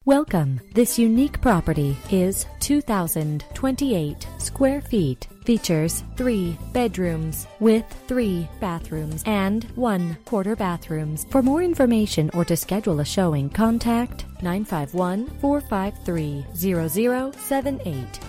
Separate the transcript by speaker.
Speaker 1: Welcome. This unique property is 2,028 square feet. Features 3 bedrooms with 3 bathrooms and 1 quarter bathrooms. For more information or to schedule a showing, contact 951-453-0078.